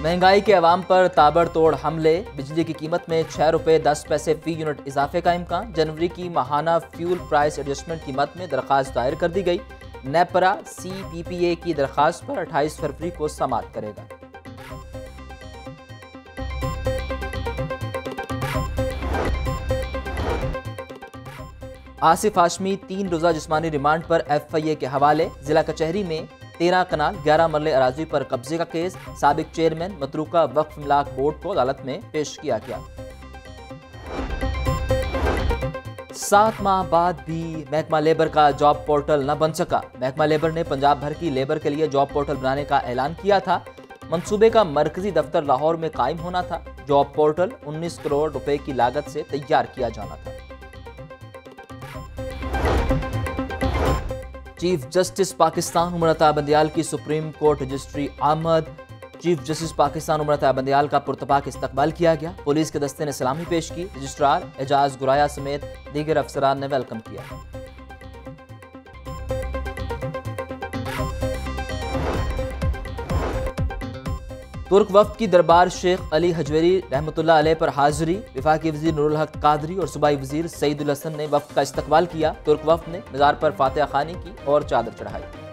महंगाई के अवाम पर ताबड़तोड़ हमले, बिजली की कीमत में 6 रुपये 10 पैसे फी यूनिट इजाफे का इम्कान। जनवरी की माहाना फ्यूल प्राइस एडजस्टमेंट की मद में दरख्वास्त दायर कर दी गई। नेपरा CPPA की दरख्वास्त पर 28 फरवरी को समाअत करेगा। आसिफ हाशमी 3 रोजा जिस्मानी रिमांड पर FIA के हवाले। जिला कचहरी में 13 कनाल 11 मरले अराजी पर कब्जे का केस। साबिक चेयरमैन मतरूका वक्फ मिलाक बोर्ड को अदालत में पेश किया गया। 7 माह बाद भी महकमा लेबर का जॉब पोर्टल न बन सका। महकमा लेबर ने पंजाब भर की लेबर के लिए जॉब पोर्टल बनाने का ऐलान किया था। मंसूबे का मरकजी दफ्तर लाहौर में कायम होना था। जॉब पोर्टल 19 करोड़ रुपए की लागत से तैयार किया जाना था। चीफ जस्टिस पाकिस्तान उमर अता बंदियाल की सुप्रीम कोर्ट रजिस्ट्री आमद। चीफ जस्टिस पाकिस्तान उमर अता बंदियाल का पुरतपाक इस्तकबाल किया गया। पुलिस के दस्ते ने सलामी पेश की। रजिस्ट्रार एजाज गुराया समेत दीगर अफसरान ने वेलकम किया। तुर्क वफ्द की दरबार शेख अली हजवेरी रहमतुल्लाह अलैह पर हाजिरी। वफाकी वजीर नूरुल हक कादरी और सूबाई वजीर सईदुल हसन ने वफ्द का इस्तकबाल किया। तुर्क वफ्द ने मज़ार पर फातिहा खानी की और चादर चढ़ाई।